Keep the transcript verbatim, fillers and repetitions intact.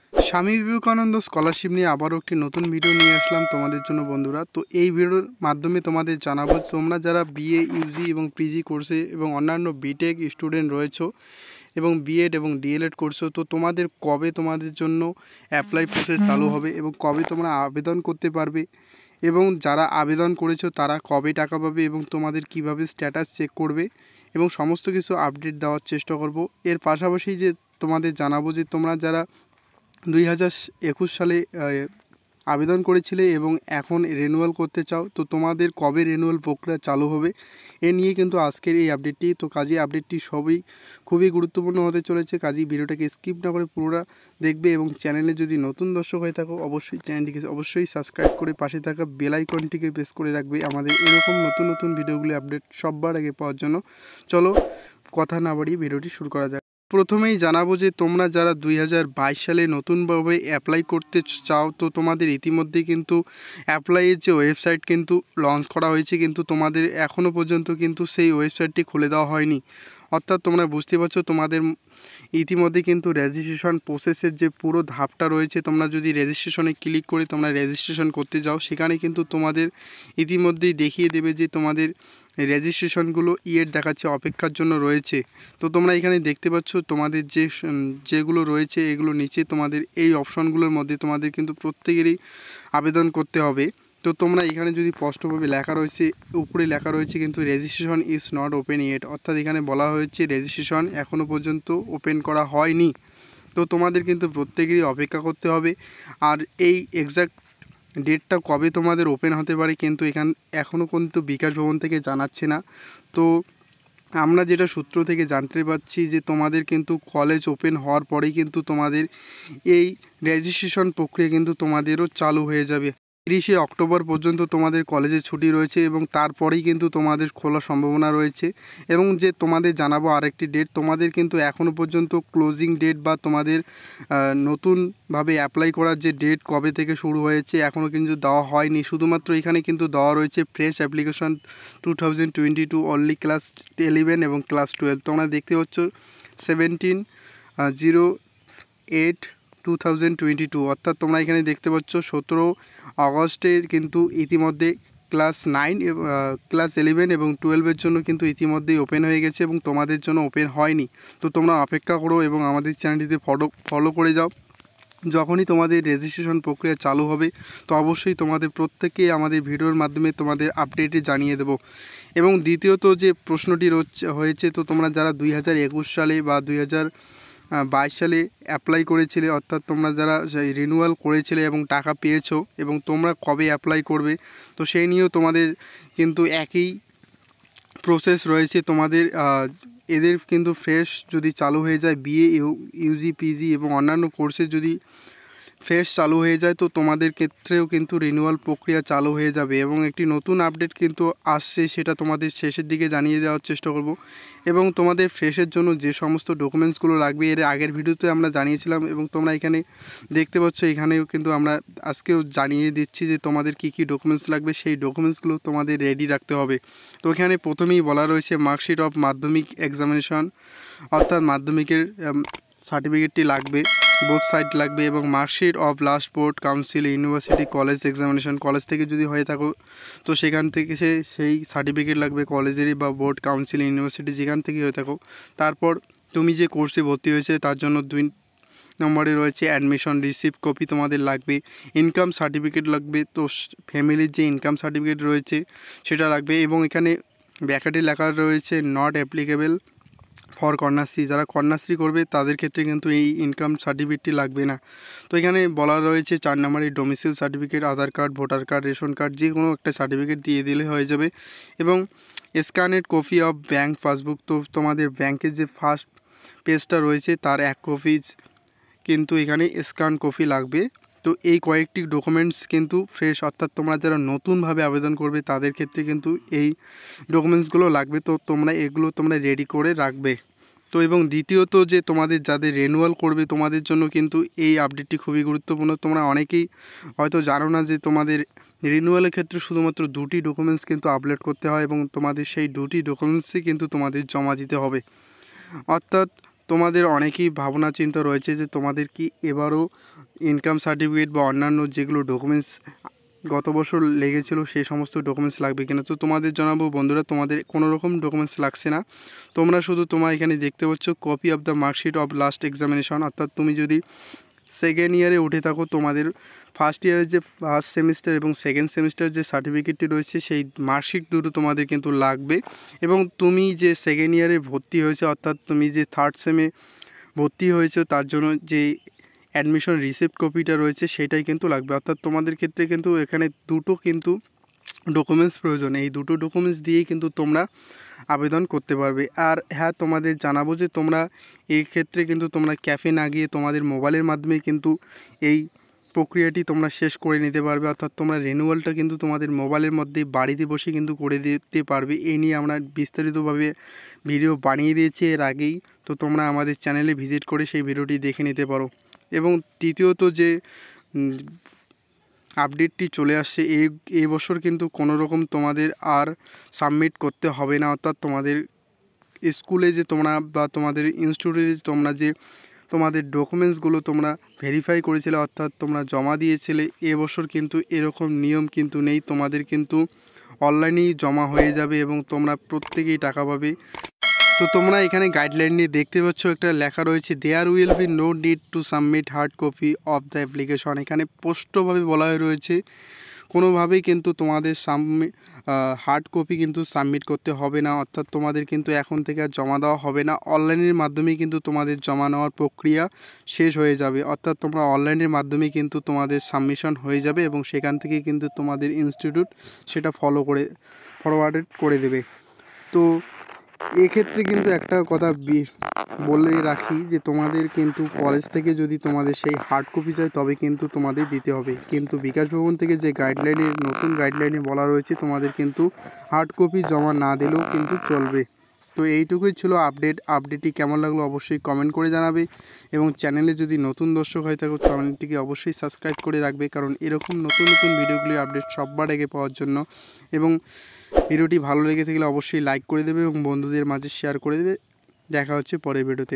Swami Vivekananda scholarship নিয়ে আবারও একটি নতুন ভিডিও নিয়ে আসলাম তোমাদের জন্য বন্ধুরা। তো এই ভিডিওর মাধ্যমে তোমাদের জানাবো তোমরা যারা বিএ ইউজি এবং পিজি কোর্সে এবং অন্যান্য বিটেক স্টুডেন্ট রয়েছো এবং বিএড এবং ডিএলএড করছো, তো তোমাদের কবে তোমাদের জন্য অ্যাপ্লাই প্রসেস চালু হবে এবং কবে তোমরা আবেদন করতে পারবে এবং যারা আবেদন করেছো তারা কবে টাকা পাবে এবং তোমাদের কিভাবে স্ট্যাটাস চেক করবে এবং সমস্ত কিছু আপডেট দেওয়ার চেষ্টা করব। এর পাশাপাশি যে তোমাদের জানাবো যে তোমরা যারা দুই হাজার একুশ সালে আবেদন করেছিলে এবং এখন রিনিউয়াল করতে চাও, তো তোমাদের কবে রিনিউয়াল প্রক্রিয়া চালু হবে এ নিয়ে কিন্তু আজকের এই আপডেটটি। তো কাজী আপডেটটি সবই খুবই গুরুত্বপূর্ণ হতে চলেছে, কাজী ভিডিওটাকে স্কিপ না করে পুরোটা দেখবে এবং চ্যানেলে যদি নতুন দর্শক হয়ে থাকো অবশ্যই চ্যানেলটিকে অবশ্যই সাবস্ক্রাইব করে পাশে থাকা বেল আইকনটিকে প্রেস করে রাখবে আমাদের এরকম নতুন নতুন ভিডিওগুলি আপডেট সববার আগে পাওয়ার জন্য। চলো কথা না বাড়িয়ে ভিডিওটি শুরু করা যাক। প্রথমেই জানাবো যে তোমরা যারা দুই হাজার বাইশ সালে নতুনভাবে অ্যাপ্লাই করতে চাও, তো তোমাদের ইতিমধ্যেই কিন্তু অ্যাপ্লাইয়ের যে ওয়েবসাইট কিন্তু লঞ্চ করা হয়েছে, কিন্তু তোমাদের এখনও পর্যন্ত কিন্তু সেই ওয়েবসাইটটি খুলে দেওয়া হয়নি। অর্থাৎ তোমরা বুঝতে পারছো তোমাদের ইতিমধ্যে কিন্তু রেজিস্ট্রেশন প্রসেসের যে পুরো ধাপটা রয়েছে, তোমরা যদি রেজিস্ট্রেশনে ক্লিক করে তোমরা রেজিস্ট্রেশন করতে যাও সেখানে কিন্তু তোমাদের ইতিমধ্যেই দেখিয়ে দেবে যে তোমাদের রেজিস্ট্রেশনগুলো ইয়ের দেখাচ্ছে অপেক্ষার জন্য রয়েছে। তো তোমরা এখানে দেখতে পাচ্ছ তোমাদের যে যেগুলো রয়েছে এগুলো নিচে তোমাদের এই অপশনগুলোর মধ্যে তোমাদের কিন্তু প্রত্যেকেরই আবেদন করতে হবে। তো তোমরা এখানে যদি স্পষ্টভাবে লেখা রয়েছে, উপরে লেখা রয়েছে কিন্তু registration is not open yet, অর্থাৎ এখানে বলা হয়েছে রেজিস্ট্রেশন এখনও পর্যন্ত ওপেন করা হয়নি। তো তোমাদের কিন্তু প্রত্যেকেরই অপেক্ষা করতে হবে। আর এই এক্স্যাক্ট ডেটটা কবে তোমাদের ওপেন হতে পারে কিন্তু এখান এখনও কিন্তু বিকাশ ভবন থেকে জানাচ্ছে না। তো আমরা যেটা সূত্র থেকে জানতে পারছি যে তোমাদের কিন্তু কলেজ ওপেন হওয়ার পরেই কিন্তু তোমাদের এই রেজিস্ট্রেশন প্রক্রিয়া কিন্তু তোমাদেরও চালু হয়ে যাবে। তিরিশে অক্টোবর পর্যন্ত তোমাদের কলেজে ছুটি রয়েছে এবং তারপরেই কিন্তু তোমাদের খোলার সম্ভাবনা রয়েছে। এবং যে তোমাদের জানাবো আরেকটি ডেট, তোমাদের কিন্তু এখনও পর্যন্ত ক্লোজিং ডেট বা তোমাদের নতুনভাবে অ্যাপ্লাই করার যে ডেট কবে থেকে শুরু হয়েছে এখনও কিন্তু দেওয়া হয়নি। শুধুমাত্র এখানে কিন্তু দেওয়া রয়েছে fresh application two thousand twenty two only class eleven এবং ক্লাস টুয়েলভ। তোমরা দেখতে পাচ্ছ seventeen zero eight two thousand twenty two, অর্থাৎ তোমরা এখানে দেখতে পাচ্ছ সতেরো আগস্টে কিন্তু ইতিমধ্যে ক্লাস নাইন ক্লাস ইলেভেন এবং টুয়েলভের জন্য কিন্তু ইতিমধ্যেই ওপেন হয়ে গেছে এবং তোমাদের জন্য ওপেন হয়নি। তো তোমরা অপেক্ষা করো এবং আমাদের চ্যানেলটিতে ফলো ফলো করে যাও। যখনই তোমাদের রেজিস্ট্রেশন প্রক্রিয়া চালু হবে তো অবশ্যই তোমাদের প্রত্যেককে আমাদের ভিডিওর মাধ্যমে তোমাদের আপডেটে জানিয়ে দেব। এবং দ্বিতীয়ত যে প্রশ্নটি হয়েছে, তো তোমরা যারা দুই হাজার একুশ সালে বা দুই হাজার বাইশ সালে অ্যাপ্লাই করেছিলে, অর্থাৎ তোমরা যারা রিনিউয়াল করেছিলে এবং টাকা পেয়েছো এবং তোমরা কবে অ্যাপ্লাই করবে, তো সেই নিয়েও তোমাদের কিন্তু একই প্রসেস রয়েছে। তোমাদের এদের কিন্তু ফ্রেশ যদি চালু হয়ে যায়, বিএ ইউজি পিজি এবং অন্যান্য কোর্সে যদি ফ্রেশ চালু হয়ে যায় তো তোমাদের ক্ষেত্রেও কিন্তু রিনিউয়াল প্রক্রিয়া চালু হয়ে যাবে এবং একটি নতুন আপডেট কিন্তু আসছে, সেটা তোমাদের শেষের দিকে জানিয়ে দেওয়ার চেষ্টা করব। এবং তোমাদের ফ্রেশের জন্য যে সমস্ত ডকুমেন্টসগুলো লাগবে এর আগের ভিডিওতে আমরা জানিয়েছিলাম এবং তোমরা এখানে দেখতে পাচ্ছ এখানেও কিন্তু আমরা আজকেও জানিয়ে দিচ্ছি যে তোমাদের কি কি ডকুমেন্টস লাগবে, সেই ডকুমেন্টসগুলো তোমাদের রেডি রাখতে হবে। তো এখানে প্রথমেই বলা রয়েছে মার্কশিট অফ মাধ্যমিক এক্সামিনেশন, অর্থাৎ মাধ্যমিকের সার্টিফিকেটটি লাগবে, বোথ সাইড লাগবে এবং marksheet of last board council university college examination, college থেকে যদি হয়ে থাকো তো সেখান থেকে সে সেই সার্টিফিকেট লাগবে কলেজেরই বা বোর্ড কাউন্সিল ইউনিভার্সিটি যেখান থেকে হয়ে থাকো। তারপর তুমি যে কোর্সে ভর্তি হয়েছে তার জন্য দুই নম্বরে রয়েছে অ্যাডমিশন রিসিপ্ট কপি তোমাদের লাগবে, ইনকাম সার্টিফিকেট লাগবে, তো ফ্যামিলির যে ইনকাম সার্টিফিকেট রয়েছে সেটা লাগবে এবং এখানে ব্যাকেটে লেখা রয়েছে নট অ্যাপ্লিকেবল ফর কন্যাশ্রী, যারা কন্যাশ্রী করবে তাদের ক্ষেত্রে কিন্তু এই ইনকাম সার্টিফিকেটটি লাগবে না। তো এখানে বলা রয়েছে চার নম্বরে domicile certificate, Aadhaar card, voter card, ration card যে কোনো একটা সার্টিফিকেট দিয়ে দিলে হয়ে যাবে এবং scanned copy of bank passbook, তো তোমাদের ব্যাংকের যে ফার্স্ট পেজটা রয়েছে তার এক কপি কিন্তু এখানে স্ক্যান কপি লাগবে। তো এই কয়েকটি ডকুমেন্টস কিন্তু ফ্রেশ, অর্থাৎ তোমরা যারা নতুনভাবে আবেদন করবে তাদের ক্ষেত্রে কিন্তু এই ডকুমেন্টসগুলো লাগবে। তো তোমরা এগুলো তোমরা রেডি করে রাখবে। তো এবং দ্বিতীয়ত যে তোমাদের যাদের রিনিউয়াল করবে তোমাদের জন্য কিন্তু এই আপডেটটি খুবই গুরুত্বপূর্ণ। তোমরা অনেকেই হয়তো জানো না যে তোমাদের রিনিউয়ালের ক্ষেত্রে শুধুমাত্র দুটি ডকুমেন্টস কিন্তু আপলোড করতে হয় এবং তোমাদের সেই দুটি ডকুমেন্টসই কিন্তু তোমাদের জমা দিতে হবে। অর্থাৎ তোমাদের অনেকেই ভাবনা চিন্তা রয়েছে যে তোমাদের কি এবারও ইনকাম সার্টিফিকেট বা অন্যান্য যেগুলো ডকুমেন্টস গত বছর লেগেছিলো সেই সমস্ত ডকুমেন্টস লাগবে কিনা। তো তোমাদের জানাবো বন্ধুরা, তোমাদের কোনো রকম ডকুমেন্টস লাগছে না। তোমরা শুধু তোমার এখানে দেখতে পাচ্ছ copy of the marksheet of last examination, অর্থাৎ তুমি যদি সেকেন্ড ইয়ারে উঠে থাকো তোমাদের ফার্স্ট ইয়ারের যে ফার্স্ট সেমিস্টার এবং সেকেন্ড সেমিস্টার যে সার্টিফিকেটটি রয়েছে সেই মার্কশিট দুটো তোমাদের কিন্তু লাগবে। এবং তুমি যে সেকেন্ড ইয়ারে ভর্তি হয়েছে অর্থাৎ তুমি যে থার্ড সেমে ভর্তি হয়েছে তার জন্য যে অ্যাডমিশন রিসিপ্ট কপিটা রয়েছে সেটাই কিন্তু লাগবে। অর্থাৎ তোমাদের ক্ষেত্রে কিন্তু এখানে দুটো কিন্তু ডকুমেন্টস প্রয়োজন, এই দুটো ডকুমেন্টস দিয়েই কিন্তু তোমরা আবেদন করতে পারবে। আর হ্যাঁ, তোমাদের জানাবো যে তোমরা এই ক্ষেত্রে কিন্তু তোমরা ক্যাফে না গিয়ে তোমাদের মোবাইলের মাধ্যমে কিন্তু এই প্রক্রিয়াটি তোমরা শেষ করে নিতে পারবে। অর্থাৎ তোমরা রিনিউয়ালটা কিন্তু তোমাদের মোবাইলের মধ্যে বাড়িতে বসে কিন্তু করে দিতে পারবে। এই নিয়ে আমরা বিস্তারিতভাবে ভিডিও বানিয়ে দিয়েছি এর আগেই, তো তোমরা আমাদের চ্যানেলে ভিজিট করে সেই ভিডিওটি দেখে নিতে পারো। এবং তৃতীয়ত যে আপডেটটি চলে আসছে এই এই বছর কিন্তু কোনো রকম তোমাদের আর সাবমিট করতে হবে না। অর্থাৎ তোমাদের স্কুলে যে তোমরা বা তোমাদের ইনস্টিটিউটে তোমরা যে তোমাদের ডকুমেন্টসগুলো তোমরা ভেরিফাই করেছিলে অর্থাৎ তোমরা জমা দিয়েছিলে, এবছর কিন্তু এরকম নিয়ম কিন্তু নেই। তোমাদের কিন্তু অনলাইনেই জমা হয়ে যাবে এবং তোমরা প্রত্যেকেই টাকা পাবে। তো তোমরা এখানে গাইডলাইন নিয়ে দেখতে পাচ্ছ একটা লেখা রয়েছে, there will be no need to submit hard copy of the application. এখানে স্পষ্টভাবে বলা হয়ে রয়েছে কোনোভাবেই কিন্তু তোমাদের সাবমিট হার্ড কপি কিন্তু সাবমিট করতে হবে না। অর্থাৎ তোমাদের কিন্তু এখন থেকে আর জমা দেওয়া হবে না, অনলাইনের মাধ্যমেই কিন্তু তোমাদের জমা নেওয়ার প্রক্রিয়া শেষ হয়ে যাবে। অর্থাৎ তোমরা অনলাইনের মাধ্যমেই কিন্তু তোমাদের সাবমিশন হয়ে যাবে এবং সেখান থেকে কিন্তু তোমাদের ইনস্টিটিউট সেটা ফলো করে ফরওয়ার্ডেড করে দেবে। তো এক্ষেত্রে কিন্তু একটা কথা বলে রাখি যে তোমাদের কিন্তু কলেজ থেকে যদি তোমাদের সেই হার্ড কপি চাই তবে কিন্তু তোমাদের দিতে হবে, কিন্তু বিকাশ ভবন থেকে যে গাইডলাইনে নতুন গাইডলাইনে বলা রয়েছে তোমাদের কিন্তু হার্ড কপি জমা না দিলেও কিন্তু চলবে। তো এইটুকুই ছিল আপডেট। আপডেটটি কেমন লাগলো অবশ্যই কমেন্ট করে জানাবে এবং চ্যানেলে যদি নতুন দর্শক হয়ে থাকো চ্যানেলটিকে অবশ্যই সাবস্ক্রাইব করে রাখবে, কারণ এরকম নতুন নতুন ভিডিওগুলি আপডেট সবার আগে পাওয়ার জন্য। এবং ভিডিওটি ভালো লেগে থাকলে অবশ্যই লাইক করে দেবে এবং বন্ধুদের মাঝে শেয়ার করে দেবে। দেখা হচ্ছে পরের ভিডিওতে।